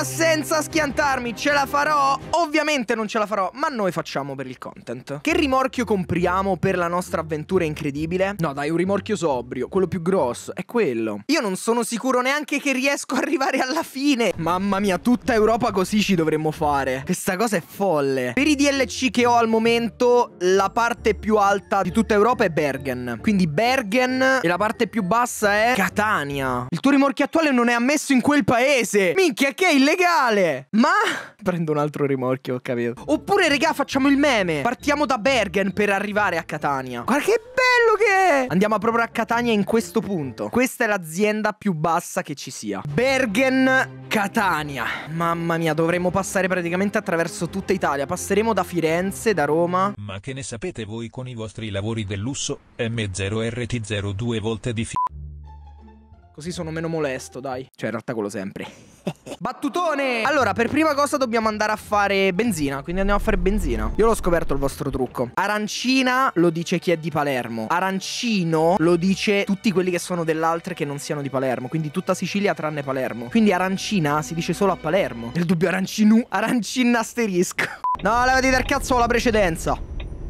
ma senza schiantarmi. Ce la farò? Ovviamente non ce la farò, ma noi facciamo per il content. Che rimorchio compriamo per la nostra avventura incredibile? No dai, un rimorchio sobrio, quello più grosso, è quello. Io non sono sicuro neanche che riesco ad arrivare alla fine. Mamma mia, tutta Europa così ci dovremmo fare. Questa cosa è folle. Per i DLC che ho al momento, la parte più alta di tutta Europa è Bergen. Quindi Bergen, e la parte più bassa è Catania. Il tuo rimorchio attuale non è ammesso in quel paese. Minchia, che è illegale. Ma prendo un altro rimorchio, ho capito. Oppure, regà, facciamo il meme. Partiamo da Bergen per arrivare a Catania. Guarda che bello che è. Andiamo proprio a Catania in questo punto. Questa è l'azienda più bassa che ci sia. Bergen, Catania. Mamma mia, dovremmo passare praticamente attraverso tutta Italia. Passeremo da Firenze, da Roma. Ma che ne sapete voi con i vostri lavori del lusso? M0RT0 2 volte di Così sono meno molesto, dai. Cioè, in realtà quello sempre. Battutone! Allora, per prima cosa dobbiamo andare a fare benzina. Quindi andiamo a fare benzina. Io l'ho scoperto il vostro trucco. Arancina lo dice chi è di Palermo. Arancino lo dice tutti quelli che sono dell'altre che non siano di Palermo. Quindi tutta Sicilia tranne Palermo. Quindi arancina si dice solo a Palermo. Nel dubbio arancinu, arancin asterisco. No, levati dal cazzo la precedenza.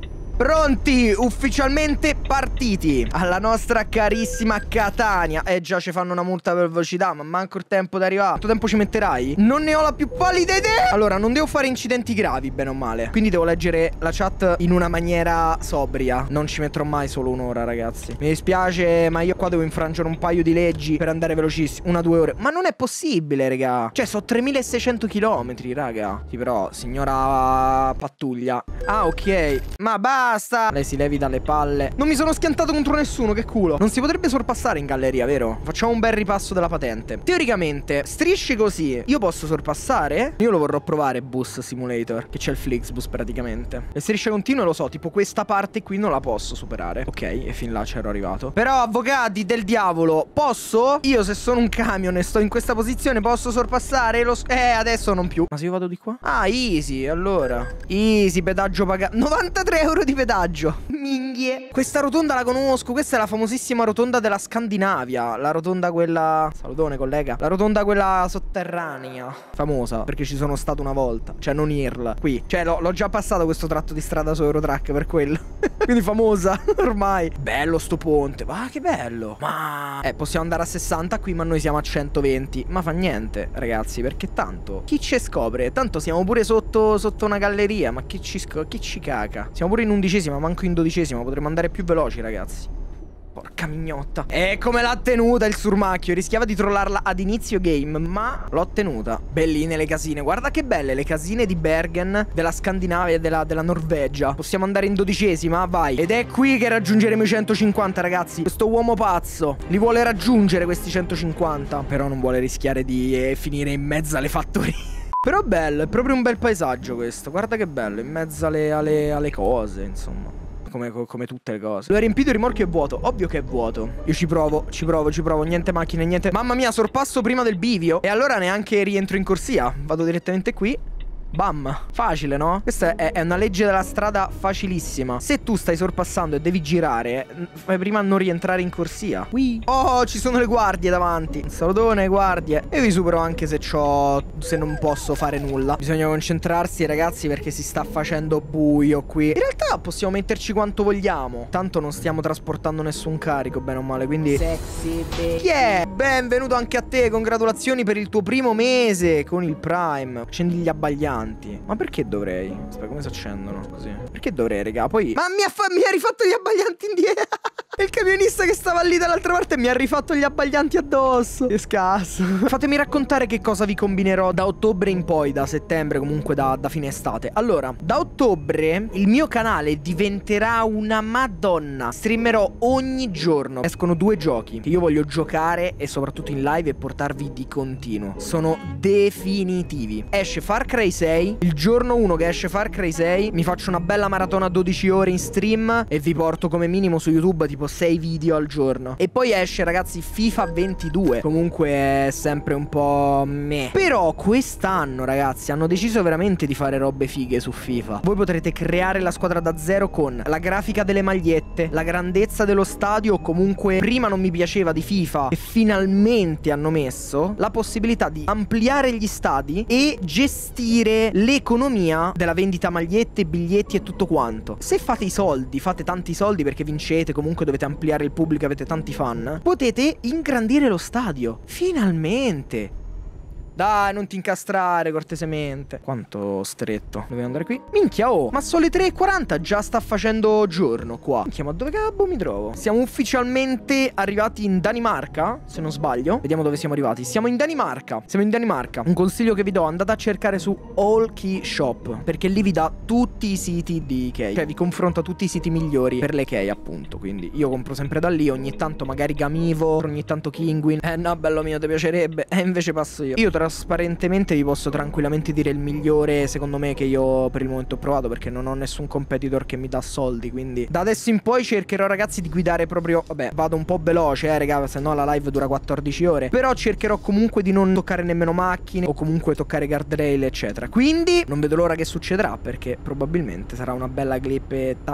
Pronti, ufficialmente partiti alla nostra carissima Catania. Già ci fanno una multa per velocità, ma manco il tempo di arrivare. Quanto tempo ci metterai? Non ne ho la più pallida idea. Allora, non devo fare incidenti gravi, bene o male. Quindi devo leggere la chat in una maniera sobria. Non ci metterò mai solo un'ora, ragazzi. Mi dispiace, ma io qua devo infrangere un paio di leggi per andare velocissimo. 1-2 ore. Ma non è possibile, raga. Cioè, sono 3600 km, raga. Sì, però, signora pattuglia. Ah, ok. Ma basta. Lei si levi dalle palle. Non mi sono schiantato contro nessuno, che culo. Non si potrebbe sorpassare in galleria, vero? Facciamo un bel ripasso della patente. Teoricamente, strisce così, io posso sorpassare? Io lo vorrò provare, Bus Simulator, che c'è il Flixbus praticamente. Le strisce continue lo so, tipo questa parte qui non la posso superare. Ok, e fin là c'ero arrivato. Però, avvocati del diavolo, posso? Io se sono un camion e sto in questa posizione posso sorpassare? Adesso non più. Ma se io vado di qua? Ah, easy, allora. Easy, pedaggio pagato. 93 euro di pedaggio. Minghie. Questa rotonda la conosco. Questa è la famosissima rotonda della Scandinavia. La rotonda quella... Salutone, collega. La rotonda quella sotterranea. Famosa, perché ci sono stato una volta. Cioè, non IRL. Qui. Cioè, l'ho già passato questo tratto di strada su Eurotrack, per quello. Quindi famosa, ormai. Bello sto ponte. Ma che bello. Ma... possiamo andare a 60 qui, ma noi siamo a 120. Ma fa niente, ragazzi, perché tanto chi ci scopre? Tanto siamo pure sotto una galleria. Ma chi ci caca? Siamo pure in 11ª, manco in 12ª. Potremmo andare più veloci, ragazzi. Porca mignotta. E come l'ha tenuta il surmacchio. Rischiava di trollarla ad inizio game, ma l'ho tenuta. Belline le casine. Guarda che belle le casine di Bergen, della Scandinavia e della Norvegia. Possiamo andare in 12ª, vai. Ed è qui che raggiungeremo i 150, ragazzi. Questo uomo pazzo li vuole raggiungere questi 150, però non vuole rischiare di finire in mezzo alle fattorie. Però bello, è proprio un bel paesaggio questo. Guarda che bello, in mezzo alle cose, insomma. Come tutte le cose. Lo hai riempito, il rimorchio è vuoto. Ovvio che è vuoto. Io ci provo. Niente macchine, niente. Mamma mia, sorpasso prima del bivio. E allora neanche rientro in corsia. Vado direttamente qui. Bam. Facile, no? Questa è una legge della strada facilissima. Se tu stai sorpassando e devi girare, fai prima a non rientrare in corsia. Oh, ci sono le guardie davanti. Salutone, guardie. E io vi supero anche se non posso fare nulla. Bisogna concentrarsi, ragazzi, perché si sta facendo buio qui. In realtà possiamo metterci quanto vogliamo. Tanto non stiamo trasportando nessun carico, bene o male, quindi... Sexy baby. Chi è? Benvenuto anche a te. Congratulazioni per il tuo primo mese con il Prime. Accendi gli abbaglianti. Ma perché dovrei? Aspetta, come si accendono così? Perché dovrei, raga? Poi... Ma mi ha rifatto gli abbaglianti indietro. E il camionista che stava lì dall'altra parte mi ha rifatto gli abbaglianti addosso. Che scasso. Fatemi raccontare che cosa vi combinerò da ottobre in poi, da settembre, comunque da fine estate. Allora, da ottobre il mio canale diventerà una madonna. Streamerò ogni giorno. Escono 2 giochi che io voglio giocare e soprattutto in live e portarvi di continuo. Sono definitivi. Esce Far Cry 6. Il giorno 1 che esce Far Cry 6 mi faccio una bella maratona 12 ore in stream e vi porto come minimo su YouTube tipo 6 video al giorno. E poi esce, ragazzi, FIFA 22. Comunque è sempre un po' meh. Però quest'anno, ragazzi, hanno deciso veramente di fare robe fighe su FIFA. Voi potrete creare la squadra da zero con la grafica delle magliette, la grandezza dello stadio. Comunque prima non mi piaceva di FIFA, e finalmente hanno messo la possibilità di ampliare gli stadi e gestire l'economia della vendita magliette, biglietti e tutto quanto. Se fate i soldi, fate tanti soldi perché vincete, comunque dovete ampliare il pubblico, avete tanti fan, potete ingrandire lo stadio. Finalmente. Dai, non ti incastrare cortesemente. Quanto stretto. Dovevo andare qui. Minchia, oh, ma sono le 3:40, già sta facendo giorno qua. Minchia, ma dove cavolo mi trovo? Siamo ufficialmente arrivati in Danimarca, se non sbaglio. Vediamo dove siamo arrivati. Siamo in Danimarca. Siamo in Danimarca. Un consiglio che vi do: andate a cercare su All Key Shop, perché lì vi dà tutti i siti di Ikea. Cioè vi confronta tutti i siti migliori per le Ikea, appunto. Quindi io compro sempre da lì. Ogni tanto magari Gamivo, ogni tanto Kinguin. No, bello mio, ti piacerebbe. Invece passo io. Io trasparentemente vi posso tranquillamente dire il migliore, secondo me, che io per il momento ho provato, perché non ho nessun competitor che mi dà soldi. Quindi da adesso in poi cercherò, ragazzi, di guidare proprio... Vabbè, vado un po' veloce, raga, se no la live dura 14 ore. Però cercherò comunque di non toccare nemmeno macchine, o comunque toccare guardrail, eccetera. Quindi non vedo l'ora che succederà, perché probabilmente sarà una bella clippetta.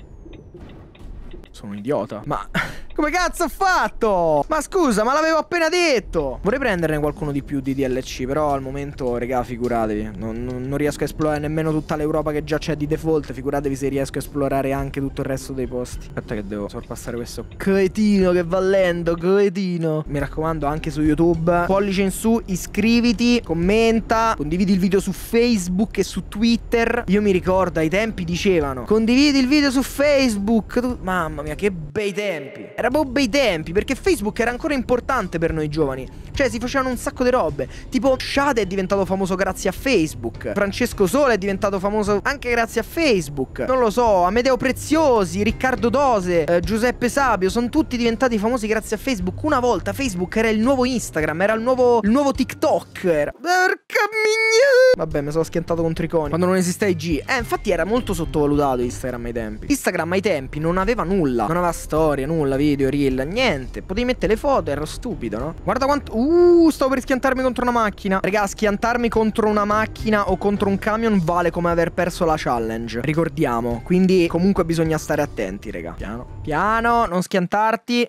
Sono un idiota. Ma come cazzo ho fatto? Ma scusa, ma l'avevo appena detto. Vorrei prenderne qualcuno di più di DLC, però al momento, regà, figuratevi, non riesco a esplorare nemmeno tutta l'Europa che già c'è di default. Figuratevi se riesco a esplorare anche tutto il resto dei posti. Aspetta che devo sorpassare questo cretino che va lento, cretino. Mi raccomando, anche su YouTube, pollice in su, iscriviti, commenta, condividi il video su Facebook e su Twitter. Io mi ricordo, ai tempi dicevano: condividi il video su Facebook. Mamma mia, che bei tempi. Era proprio bei tempi, perché Facebook era ancora importante per noi giovani. Cioè si facevano un sacco di robe. Tipo Shade è diventato famoso grazie a Facebook. Francesco Sole è diventato famoso anche grazie a Facebook. Non lo so, Amedeo Preziosi, Riccardo Dose, Giuseppe Sabio, sono tutti diventati famosi grazie a Facebook. Una volta Facebook era il nuovo Instagram, era il nuovo TikTok. Era... Porca migna. Vabbè, mi sono schiantato contro i coni quando non esisteva IG. Infatti era molto sottovalutato Instagram ai tempi. Instagram ai tempi non aveva nulla. Non aveva storia, nulla, video, reel, niente. Potevi mettere le foto, ero stupido, no? Guarda quanto... stavo per schiantarmi contro una macchina. Raga, schiantarmi contro una macchina o contro un camion vale come aver perso la challenge, ricordiamo. Quindi comunque bisogna stare attenti, raga. Piano, piano, non schiantarti.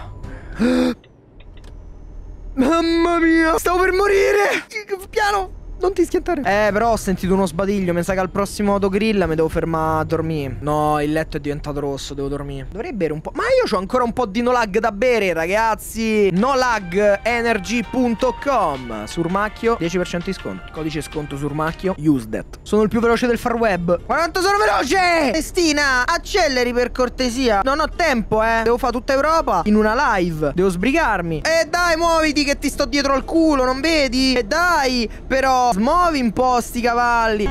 Mamma mia, stavo per morire. Piano, non ti schiantare. Però ho sentito uno sbadiglio. Mi sa che al prossimo autogrill mi devo fermare a dormire. No, il letto è diventato rosso, devo dormire. Dovrei bere un po'. Ma io ho ancora un po' di no lag da bere, ragazzi. nolagenergy.com. Surmacchio 10% di sconto. Codice sconto Surmacchio. Use that. Sono il più veloce del far web. Quanto sono veloce? Cristina, acceleri per cortesia. Non ho tempo, Devo fare tutta Europa in una live. Devo sbrigarmi. Dai, muoviti che ti sto dietro al culo, non vedi? Dai, però smuovi un po' sti cavalli.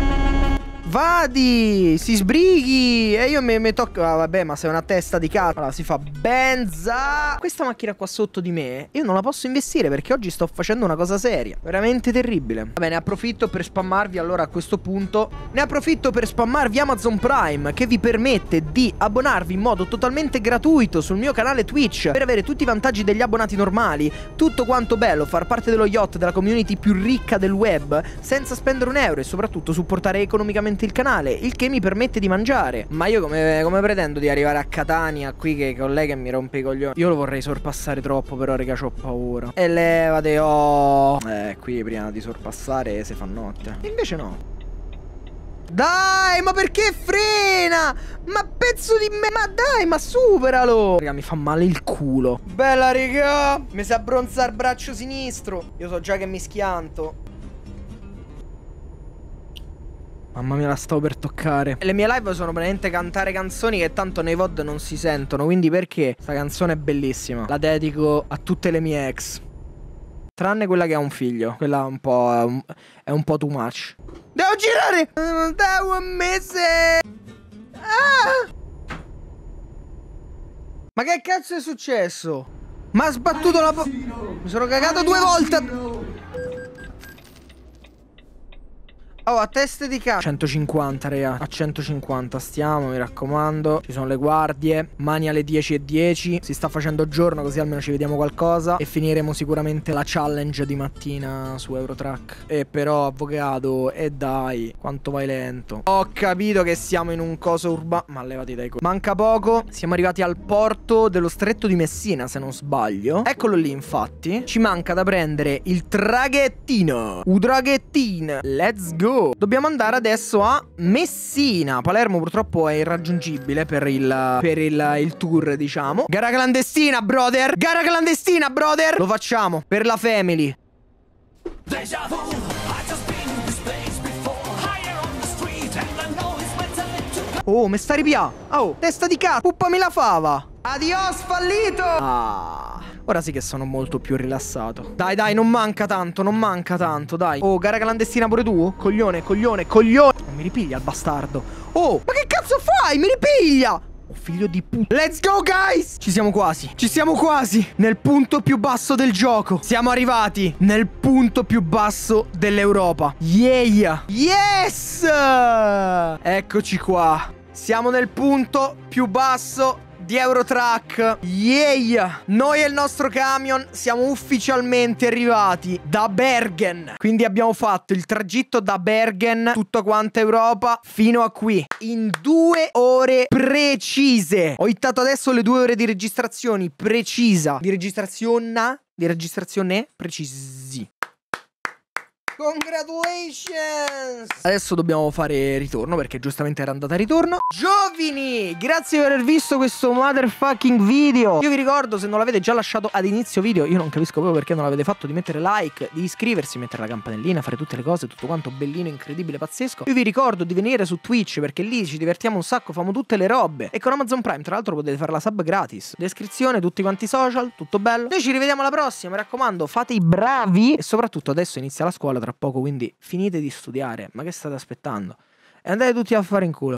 Vadi, si sbrighi. E io mi tocco. Vabbè, ma sei una testa di cazzo. Allora si fa benza. Questa macchina qua sotto di me io non la posso investire, perché oggi sto facendo una cosa seria, veramente terribile. Va bene, approfitto per spammarvi. Allora a questo punto ne approfitto per spammarvi Amazon Prime, che vi permette di abbonarvi in modo totalmente gratuito sul mio canale Twitch, per avere tutti i vantaggi degli abbonati normali. Tutto quanto bello, far parte dello yacht, della community più ricca del web, senza spendere un euro, e soprattutto supportare economicamente il canale, il che mi permette di mangiare. Ma io come pretendo di arrivare a Catania qui che con lei che mi rompe i coglioni? Io lo vorrei sorpassare troppo, però raga, c'ho paura. E levate, qui prima di sorpassare si fa notte. Invece no. Dai, ma perché frena? Ma pezzo di me. Ma dai, ma superalo. Raga, mi fa male il culo. Bella raga, mi si abbronza il braccio sinistro. Io so già che mi schianto. Mamma mia, la stavo per toccare. Le mie live sono praticamente cantare canzoni che tanto nei VOD non si sentono. Quindi perché? Questa canzone è bellissima. La dedico a tutte le mie ex, tranne quella che ha un figlio. Quella è un po' too much. Devo girare. Devo ammettere. Ma che cazzo è successo? Ma ha sbattuto la mi sono cagato 2 volte. Oh, a teste di cazzo. 150, raga. A 150 stiamo, mi raccomando. Ci sono le guardie. Mani alle 10:10. Si sta facendo giorno, così almeno ci vediamo qualcosa. E finiremo sicuramente la challenge di mattina su Eurotrack. E però, avvocato, e dai, quanto vai lento. Ho capito che siamo in un coso urbano. Ma levati dai co... Manca poco. Siamo arrivati al porto dello stretto di Messina, se non sbaglio. Eccolo lì, infatti. Ci manca da prendere il traghettino. Un traghettino. Let's go. Dobbiamo andare adesso a Messina. Palermo purtroppo è irraggiungibile per il tour, diciamo. Gara clandestina, brother. Gara clandestina, brother. Lo facciamo per la family. Oh, me sta ripia. Oh, testa di cazzo. Puppami la fava. Adios, fallito. Ah, ora sì che sono molto più rilassato. Dai, dai, non manca tanto, non manca tanto, dai. Oh, gara clandestina pure tu? Coglione, coglione, coglione. Non mi ripiglia il bastardo. Oh, ma che cazzo fai? Mi ripiglia. Oh, figlio di puttana. Let's go, guys. Ci siamo quasi. Ci siamo quasi. Nel punto più basso del gioco. Siamo arrivati nel punto più basso dell'Europa. Yeah. Yes. Eccoci qua. Siamo nel punto più basso di Eurotrack. Yeah. Noi e il nostro camion siamo ufficialmente arrivati da Bergen. Quindi abbiamo fatto il tragitto da Bergen, tutta quanta Europa, fino a qui in 2 ore precise. Ho hittato adesso le 2 ore di registrazione precisa. Di registrazione precisi. Congratulations! Adesso dobbiamo fare ritorno, perché giustamente era andata a ritorno. Giovani, grazie per aver visto questo motherfucking video. Io vi ricordo, se non l'avete già lasciato ad inizio video, io non capisco proprio perché non l'avete fatto, di mettere like, di iscriversi, mettere la campanellina, fare tutte le cose, tutto quanto bellino, incredibile, pazzesco. Io vi ricordo di venire su Twitch, perché lì ci divertiamo un sacco, famo tutte le robe. E con Amazon Prime, tra l'altro, potete fare la sub gratis. Descrizione, tutti quanti i social, tutto bello. Noi ci rivediamo alla prossima, mi raccomando, fate i bravi. E soprattutto adesso inizia la scuola tra poco, quindi finite di studiare. Ma che state aspettando? E andate tutti a fare in culo.